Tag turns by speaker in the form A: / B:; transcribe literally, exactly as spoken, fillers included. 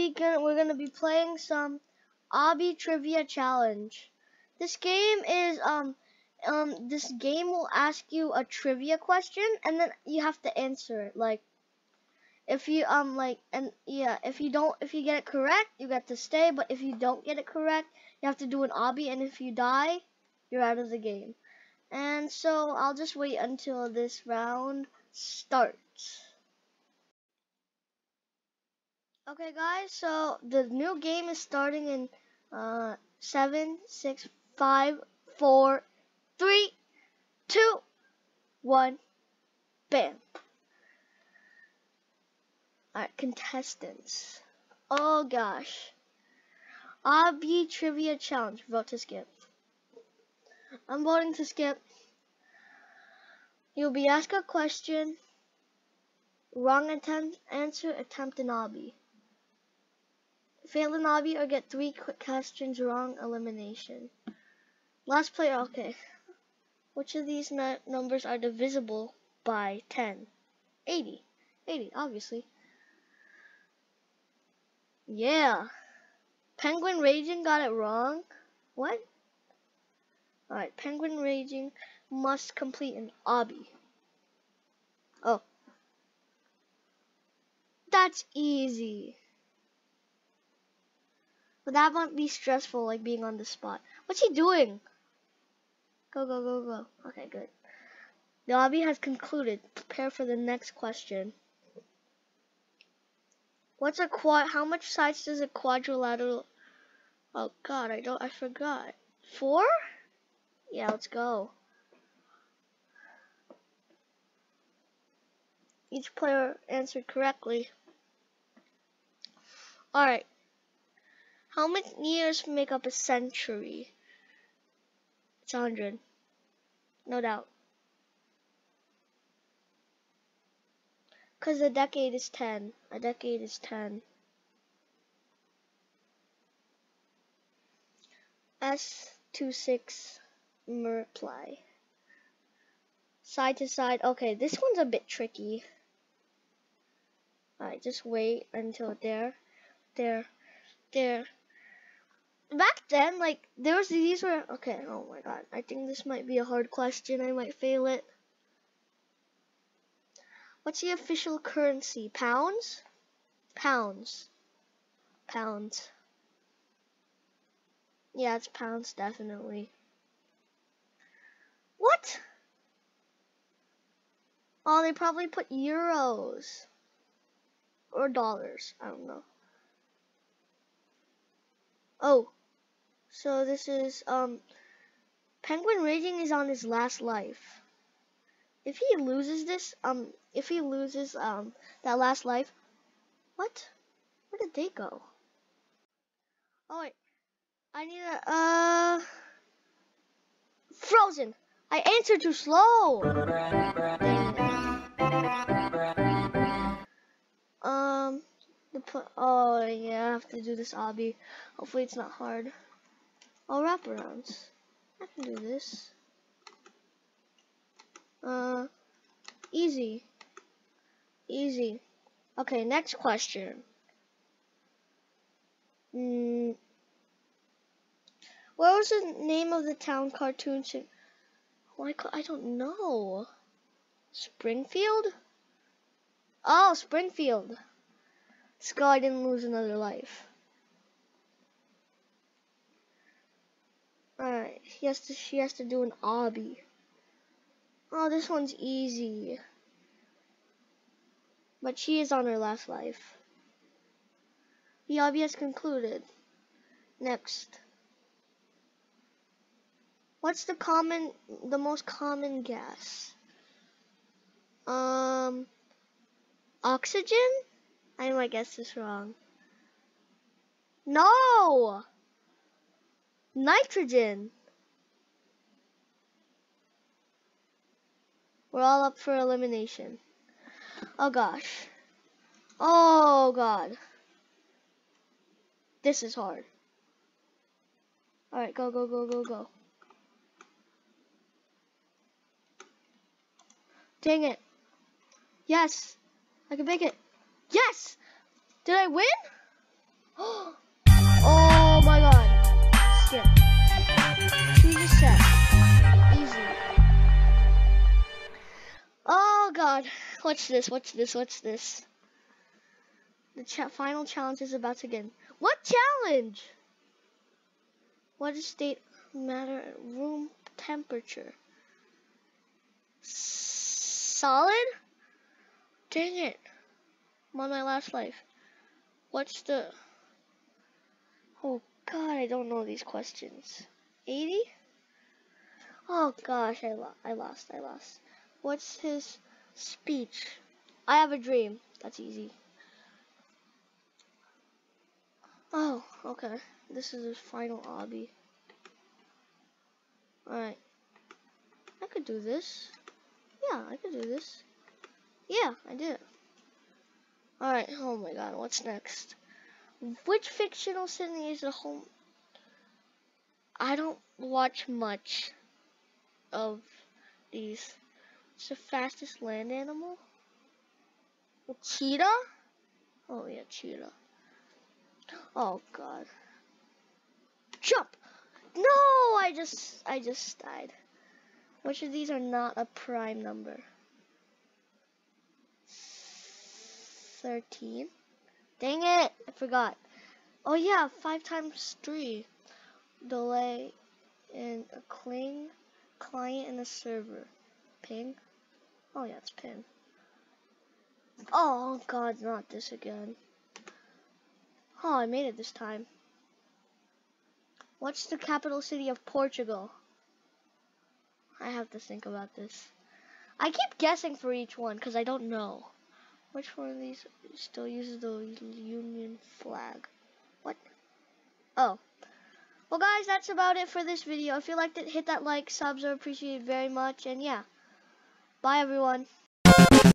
A: we gonna we're gonna be playing some Obby Trivia Challenge. This game is um um this game will ask you a trivia question and then you have to answer it. Like if you um like and yeah, if you don't if you get it correct, you get to stay, but if you don't get it correct, you have to do an obby, and if you die, you're out of the game. And so I'll just wait until this round starts. Okay guys, so the new game is starting in uh seven, six, five, four, three, two, one, bam. Alright, contestants. Oh gosh. Obby Trivia Challenge. Vote to skip. I'm voting to skip. You'll be asked a question. Wrong attempt, answer, attempt an obby. Fail an obby or get three quick questions wrong, elimination. Last player, okay. Which of these numbers are divisible by ten? eighty. eighty, obviously. Yeah. Penguin Raging got it wrong. What? Alright, Penguin Raging must complete an obby. Oh. That's easy. But that might be stressful, like being on the spot. What's he doing? Go, go, go, go. Okay, good. The obby has concluded. Prepare for the next question. What's a quad? How much sides does a quadrilateral? Oh God, I don't. I forgot. Four? Yeah, let's go. Each player answered correctly. All right. How many years make up a century? It's a hundred. No doubt. Because a decade is ten. A decade is ten. S twenty-six reply. Side to side. Okay, this one's a bit tricky. Alright, just wait until there. There. There. Back then, like, there was these were okay, oh my god. I think this might be a hard question. I might fail it. What's the official currency? Pounds? Pounds. Pounds. Yeah, it's pounds, definitely. What? Oh, they probably put euros. Or dollars. I don't know. Oh. So this is, um, Penguin Raging is on his last life. If he loses this, um, if he loses, um, that last life, what? Where did they go? Oh, wait. I need a, uh, Frozen. I answered too slow. Um, the put, oh, yeah, I have to do this obby. Hopefully it's not hard. Oh, wraparounds. I can do this. Uh, easy. Easy. Okay, next question. Mm, what was the name of the town cartoon? Oh, I, I don't know. Springfield? Oh, Springfield. Skull, I didn't lose another life. Alright, he has to, she has to do an obby. Oh, this one's easy. But she is on her last life. The obby has concluded. Next. What's the common, the most common gas? Um, oxygen? I might guess this wrong. No! Nitrogen. We're all up for elimination. Oh gosh. Oh god. This is hard. Alright, go, go, go, go, go. Dang it. Yes. I can make it. Yes! Did I win? Oh my god. Skip. Choose a set. Easy. Oh god. What's this? What's this? What's this? The cha final challenge is about to begin. What challenge? What is state matter? Room temperature. Solid? Dang it. I'm on my last life. What's the... Oh god, I don't know these questions. eighty? Oh gosh, I, lo I lost, I lost. What's his speech? I have a dream. That's easy. Oh, okay. This is his final obby. Alright. I could do this. Yeah, I could do this. Yeah, I did. Alright, oh my god, what's next? Which fictional city is the home? I don't watch much of these. What's the fastest land animal? A cheetah? Oh yeah, cheetah. Oh god. Jump! No, I just, I just died. Which of these are not a prime number? thirteen. Dang it, I forgot. Oh yeah, five times three. Delay and a cling, client and a server. Ping? Oh yeah, it's ping. Oh god, not this again. Oh, I made it this time. What's the capital city of Portugal? I have to think about this. I keep guessing for each one because I don't know. Which one of these still uses the Union flag? What? Oh. Well guys, that's about it for this video. If you liked it, hit that like, subs are appreciated very much, and yeah. Bye everyone.